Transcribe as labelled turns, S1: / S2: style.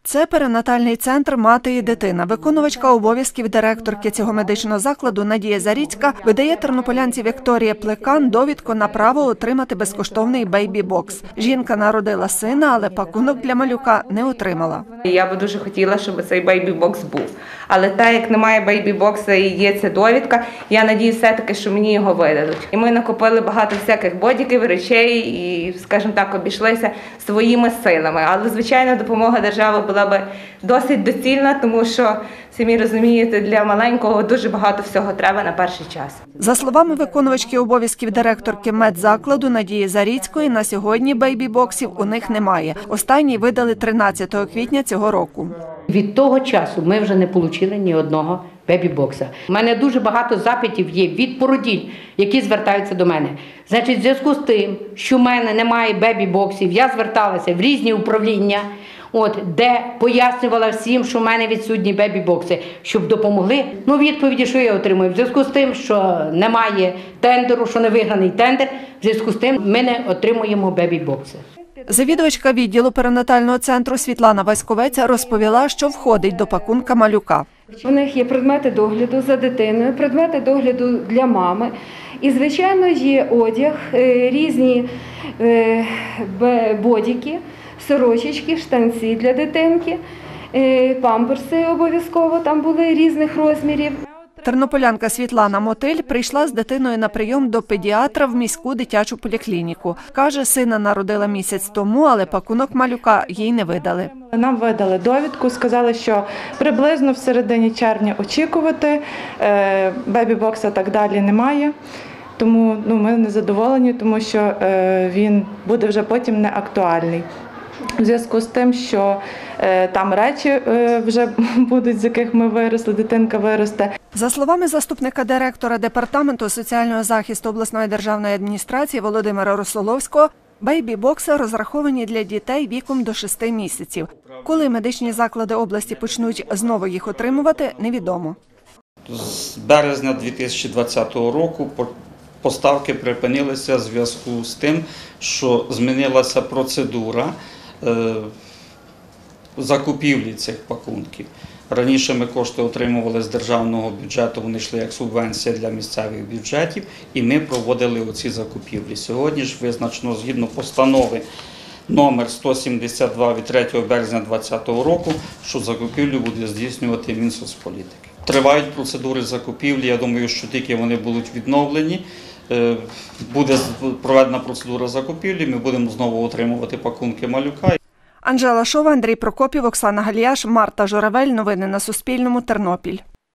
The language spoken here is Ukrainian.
S1: Це перинатальний центр «Мати і дитина». Виконувачка обов'язків директорки цього медичного закладу Надія Заріцька видає тернополянці Вікторії Плекан довідку на право отримати безкоштовний бейбі-бокс. Жінка народила сина, але пакунок для малюка не отримала.
S2: Я би дуже хотіла, щоб цей бейбі-бокс був. Але так як немає бейбі-бокса і є ця довідка, я надію все-таки, що мені його видадуть. І ми накопили багато всяких бодіків, речей і, скажімо так, обійшлися своїми силами. Але, звичайно, допомога держави була би досить доцільна, тому що, самі розумієте, для маленького дуже багато всього треба на перший час.
S1: За словами виконувачки обов'язків директорки медзакладу Надії Заріцької, на сьогодні бейбі-боксів у них немає. Останній видали 13 квітня цього року.
S3: Від того часу ми вже не отримали ні одного бебі-бокса. У мене дуже багато запитів є від породіль, які звертаються до мене. Значить, в зв'язку з тим, що в мене немає бебі-боксів, я зверталася в різні управління, де пояснювала всім, що в мене відсутні бебі-бокси, щоб допомогли. Відповіді, що я отримую? В зв'язку з тим, що немає тендеру, що не виграний тендер, в зв'язку з тим ми не отримуємо бебі-бокси.
S1: Завідувачка відділу перинатального центру Світлана Васьковець розповіла, що входить до пакунка малюка.
S4: У них є предмети догляду за дитиною, предмети догляду для мами. І, звичайно, є одяг, різні бодіки, сорочечки, штанці для дитинки, памперси обов'язково там були різних розмірів.
S1: Тернополянка Світлана Мотиль прийшла з дитиною на прийом до педіатра в міську дитячу поліклініку. Каже, сина народила місяць тому, але пакунок малюка їй не видали.
S5: Нам видали довідку, сказали, що приблизно в середині червня очікувати, бебі-бокса так далі немає. Тому ми не задоволені, тому що він буде вже потім не актуальний. У зв'язку з тим, що там речі вже будуть, з яких ми виросли, дитинка виросте.
S1: За словами заступника директора Департаменту соціального захисту обласної державної адміністрації Володимира Росоловського, бейбі-бокси розраховані для дітей віком до 6 місяців. Коли медичні заклади області почнуть знову їх отримувати, невідомо.
S6: З березня 2020 року поставки припинилися в зв'язку з тим, що змінилася процедура закупівлі цих пакунків. Раніше ми кошти отримували з державного бюджету, вони йшли як субвенція для місцевих бюджетів, і ми проводили оці закупівлі. Сьогодні ж визначено згідно постанови номер 172 від 3 березня 2020 року, що закупівлю буде здійснювати Мінсоцполітики. Тривають процедури закупівлі, я думаю, що тільки вони будуть відновлені, буде проведена процедура закупівлі, ми будемо знову отримувати пакунки малюка.
S1: Анжела Шова, Андрій Прокопів, Оксана Галіяш, Марта Журавель. Новини на Суспільному. Тернопіль.